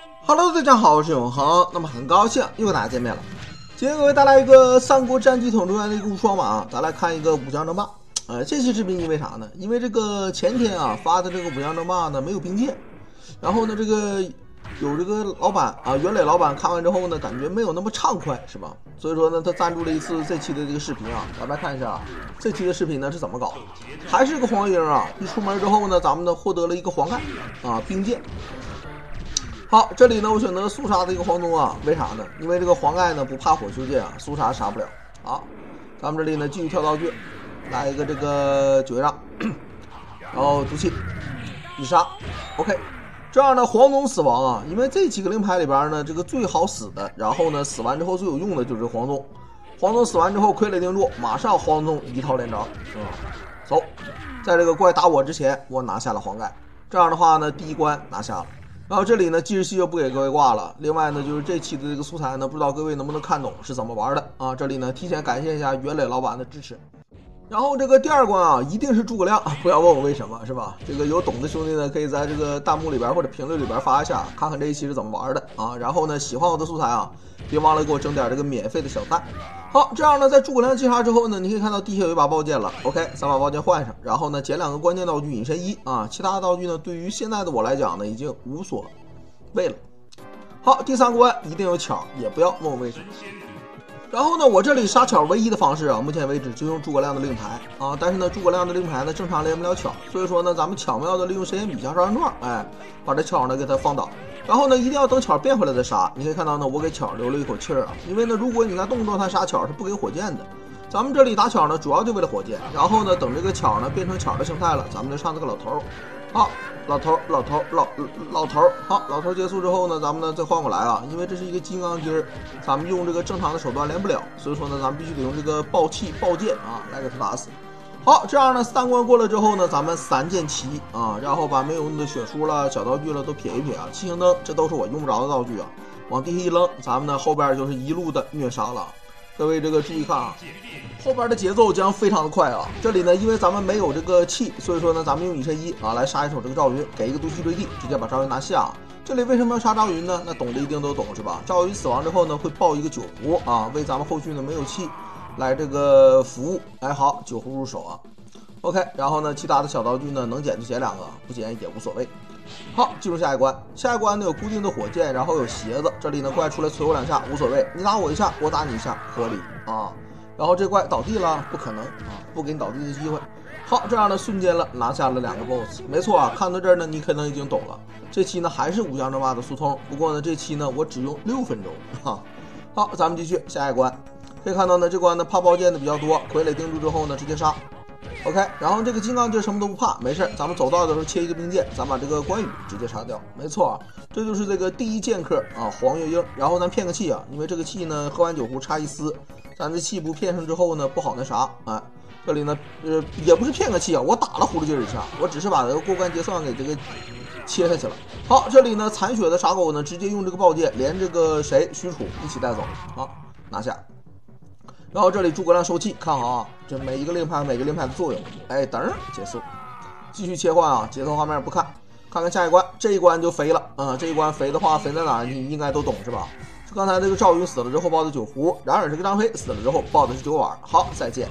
Hello， 大家好，我是永恒。那么很高兴又跟大家见面了。今天给各位带来一个三国战记统中原的一个无双马，咱来看一个武将争霸。这期视频因为啥呢？因为这个前天发的这个武将争霸呢没有兵谏，然后呢有这个老板袁磊老板看完之后呢，感觉没有那么畅快，是吧？所以说呢，他赞助了一次这期的这个视频咱们来看一下这期的视频呢是怎么搞。还是个黄鹰一出门之后呢，咱们呢获得了一个黄盖兵谏。好，这里呢我选择速杀的一个黄忠为啥呢？因为这个黄盖呢不怕火球剑速杀杀不了。好，咱们这里呢继续跳道具，来一个这个9让，然后毒气一杀 ，OK。这样呢，黄忠死亡因为这几个令牌里边呢，这个最好死的，然后呢死完之后最有用的就是黄忠。黄忠死完之后傀儡定住，马上黄忠一套连招走，在这个怪打我之前，我拿下了黄盖。这样的话呢，第一关拿下了。然后这里呢，计时器就不给各位挂了。另外呢，就是这期的这个素材呢，不知道各位能不能看懂是怎么玩的这里呢，提前感谢一下袁磊老板的支持。然后这个第二关一定是诸葛亮，不要问我为什么，是吧？这个有懂的兄弟呢，可以在这个弹幕里边或者评论里边发一下，看看这一期是怎么玩的然后呢，喜欢我的素材别忘了给我整点这个免费的小赞。好，这样呢，在诸葛亮击杀之后呢，你可以看到地下有一把宝剑了 ，OK， 3把宝剑换上，然后呢，捡2个关键道具隐身衣其他道具呢，对于现在的我来讲呢，已经无所谓了。好，第3关一定有巧，也不要问我为什么。然后呢，我这里杀巧唯一的方式目前为止就用诸葛亮的令牌但是呢，诸葛亮的令牌呢正常连不了巧，所以说呢，咱们巧妙的利用神仙笔加上状，把这巧呢给它放倒。然后呢，一定要等巧变回来再杀。你可以看到呢，我给巧留了一口气因为呢，如果你在动状态杀巧是不给火箭的。咱们这里打巧呢，主要就为了火箭。然后呢，等这个巧呢变成巧的形态了，咱们就上这个老头。好，老头，好，老头结束之后呢，咱们呢再换过来因为这是一个金刚筋咱们用这个正常的手段连不了，所以说呢，咱们必须得用这个爆气爆剑来给他打死。好，这样呢3关过了之后呢，咱们3剑齐然后把没有用的血书了、小道具了都撇一撇七星灯，这都是我用不着的道具往地下一扔，咱们呢后边就是一路的虐杀了。各位这个注意看后边的节奏将非常的快这里呢，因为咱们没有这个气，所以说呢，咱们用隐身衣来杀一手这个赵云，给一个毒气坠地，直接把赵云拿下。这里为什么要杀赵云呢？那懂的一定都懂是吧？赵云死亡之后呢，会爆一个酒壶为咱们后续呢没有气来这个服务。好，酒壶入手OK， 然后呢，其他的小道具呢，能捡就捡2个，不捡也无所谓。好，进入下一关。下一关呢有固定的火箭，然后有鞋子。这里呢怪出来捶我2下无所谓，你打我1下，我打你1下，合理然后这怪倒地了，不可能不给你倒地的机会。好，这样呢瞬间拿下了2个 BOSS。没错看到这儿呢，你可能已经懂了。这期呢还是武将争霸的速通，不过呢这期呢我只用6分钟好，咱们继续下一关。可以看到呢这关呢怕爆剑的比较多，傀儡定住之后呢直接杀。OK， 然后这个金刚就什么都不怕，没事，咱们走道的时候切一个兵剑，咱把这个关羽直接杀掉。没错这就是这个第一剑客黄月英。然后咱骗个气因为这个气呢喝完酒壶差一丝，咱这气不骗上之后呢不好那啥这里呢也不是骗个气我打了葫芦劲儿1下，我只是把这个过关结算给这个切下去了。好，这里呢残血的傻狗呢直接用这个宝剑连这个徐楚一起带走好，拿下。然后这里诸葛亮收气，看好这每一个令牌的作用。等结束，继续切换节奏画面不看，看看下一关。这一关就肥了这一关肥的话肥在哪儿你应该都懂是吧？就刚才这个赵云死了之后爆的酒壶，然而这个张飞死了之后爆的是酒碗。好，再见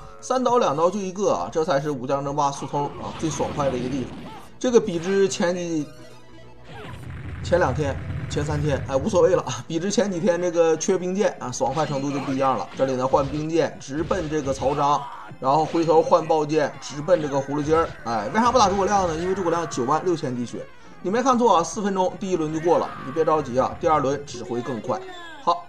3刀2刀就一个这才是武将争霸速通最爽快的一个地方。这个比之前2天前3天无所谓了比之前几天这个缺兵剑爽快程度就不一样了。这里呢换兵剑直奔这个曹彰，然后回头换宝剑直奔这个葫芦筋为啥不打诸葛亮呢？因为诸葛亮96000滴血，你没看错4分钟第1轮就过了，你别着急第2轮只会更快。好，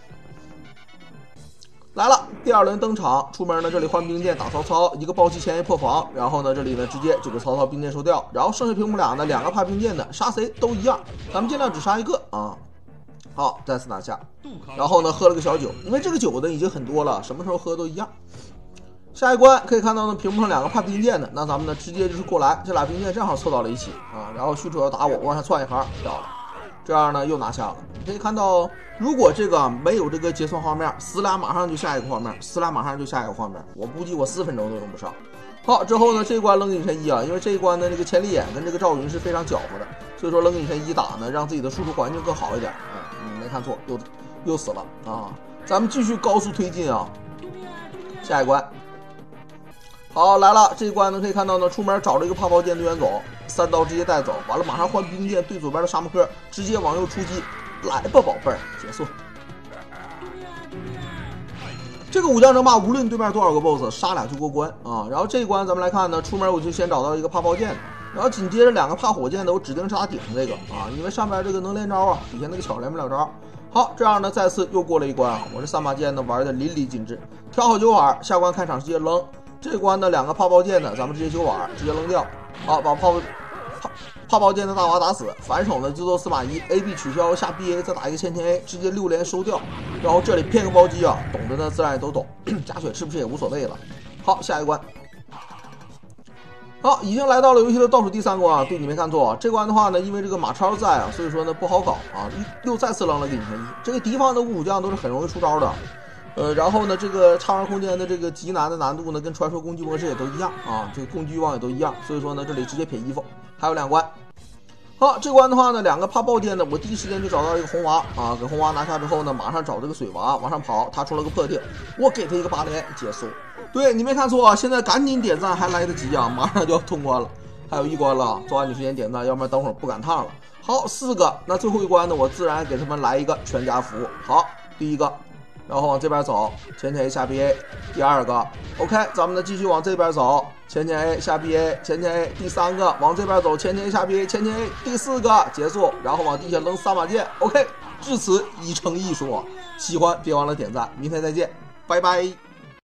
来了，第2轮登场，出门呢这里换兵剑打曹操，一个暴击前沿破防，然后呢这里呢直接就给曹操兵剑收掉，然后剩下屏幕2个怕兵剑的，杀谁都一样，咱们尽量只杀一个好，再次拿下，然后呢喝了个小酒，因为这个酒呢已经很多了，什么时候喝都一样。下一关可以看到呢屏幕上2个怕兵剑的，那咱们呢直接就是过来，这俩兵剑正好凑到了一起然后许褚要打我，往上窜一行掉了。这样呢又拿下了。你可以看到，如果这个没有这个结算画面，死俩马上就下一个画面，死俩马上就下一个画面，我估计我4分钟都用不上。好，之后呢这一关扔隐身衣因为这一关的这个千里眼跟这个赵云是非常搅和的， 所以说扔给你前一打呢，让自己的输出环境更好一点。你没看错，又死了啊！咱们继续高速推进啊，下一关。好，来了，这一关呢可以看到呢，出门找了一个帕宝剑队员走，3刀直接带走，完了马上换冰剑对左边的沙漠克，直接往右出击，来吧宝贝儿，结束。这个武将争霸无论对面多少个 BOSS， 杀俩就过关啊。然后这一关咱们来看呢，出门我就先找到一个帕宝剑，然后紧接着2个帕火箭的，我指定是他顶上这个啊，因为上边这个能连招啊，底下那个巧连不了招。好，这样呢再次又过了一关啊，我这3把剑呢玩的淋漓尽致，调好酒碗，下关开场直接扔。这关呢2个帕宝剑呢，咱们直接酒碗直接扔掉，好把帕宝剑的大娃打死，反手呢就做司马懿 AB 取消下 BA 再打一个1000 A， 直接6连收掉。然后这里骗个包机啊，懂的呢自然也都懂，加血是不是也无所谓了。好，下一关。好，已经来到了游戏的倒数第3关啊，对，你没看错啊。这关的话呢，因为这个马超在啊，所以说呢不好搞啊，又再次扔了个隐身衣。这个敌方的武将都是很容易出招的。然后呢，这个畅玩空间的这个极难的难度呢，跟传说攻击模式也都一样啊，这个攻击欲望也都一样，所以说呢，这里直接撇衣服。还有2关。好，这关的话呢，2个帕宝剑呢，我第一时间就找到一个红娃啊，给红娃拿下之后呢，马上找这个水娃往上跑，他出了个破腚，我给他一个8连结束。对，你没看错啊，现在赶紧点赞还来得及啊，马上就要通关了，还有1关了，抓紧时间点赞，要不然等会儿不赶趟了。好，4个，那最后一关呢，我自然给他们来一个全家福。好，第1个。然后往这边走，前前 A 下 BA， 第2个 ，OK， 咱们呢继续往这边走，前前 A 下 BA， 前前 A， 第3个往这边走，前前 A 下 BA， 前前 A， 第4个结束，然后往地下扔3把剑 ，OK， 至此已成艺术。喜欢别忘了点赞，明天再见，拜拜。